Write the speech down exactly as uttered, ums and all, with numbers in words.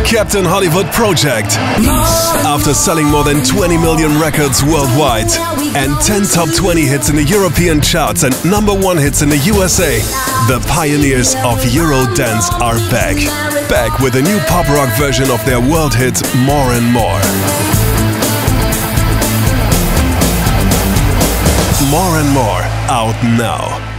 Captain Hollywood project. After selling more than twenty million records worldwide and ten top twenty hits in the European charts and number one hits in the U S A, the pioneers of Eurodance are back. Back with a new pop rock version of their world hit More and More. More and More, out now.